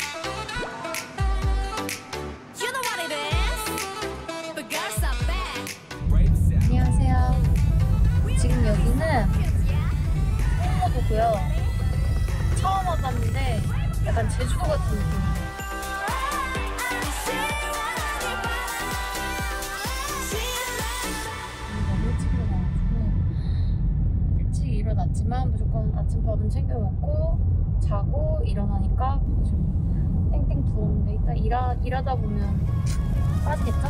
안녕하세요. 지금 여기는 홍어도고요. 처음 와봤는데 약간 제주도 같은 느낌. 너무 일찍 일어나가지고 일찍 일어났지만 무조건 아침밥은 챙겨 먹고 자고 일어나니까 지금 땡땡 부었는데 이따 일하다 보면 빠지겠죠?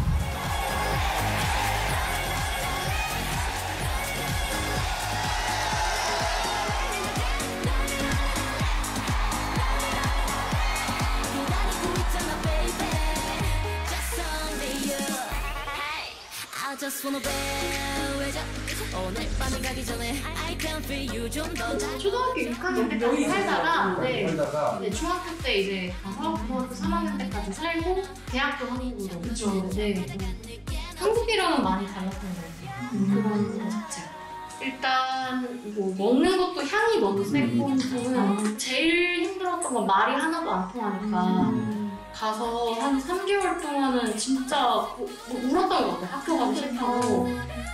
초등학교 6학년 때까지 살다가 네, 중학교 때 이제 가서 중학교 3학년 때까지 살고 대학교 한국으로 그쵸. 네. 한국이랑은 많이 달랐던 것 같아요. 그런 거 자체가. 일단 뭐 먹는 것도 향이 너무 세고 저는 제일 힘들었던 건 말이 하나도 안 통하니까 가서 한 3개월 동안은 진짜 울었던 것 같아요. 학교 가기 싫다고.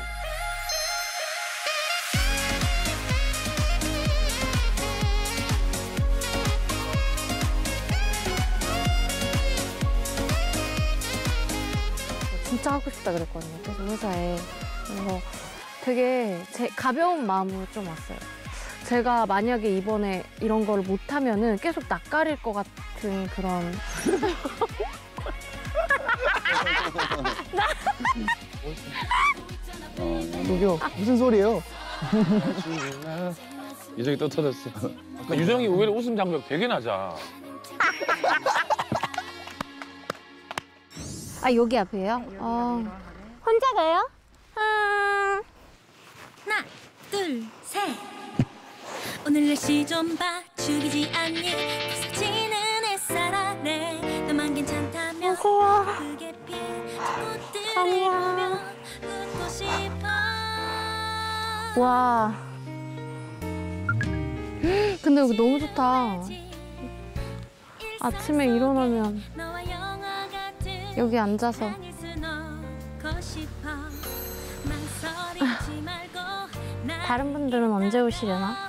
진짜 하고 싶다 그랬거든요. 그래서 회사에. 그래서 되게 가벼운 마음으로 좀 왔어요. 제가 만약에 이번에 이런 걸 못하면은 계속 낯가릴 것 같은 그런. 저기요, 무슨 소리예요? 유정이 또 터졌어. 유정이 오히려 웃음 장벽 되게 낮아. 아, 여기 앞이에요? 혼자 가요? 하나, 둘, 셋. 오늘 날씨 좀 봐. 죽이지 않니? 부서지는 햇살 아래 너만 괜찮다면 크게 피해 꽃들을 보며 웃고 싶어. 와. 근데 여기 너무 좋다. 아침에 일어나면 여기 앉아서. 다른 분들은 언제 오시려나?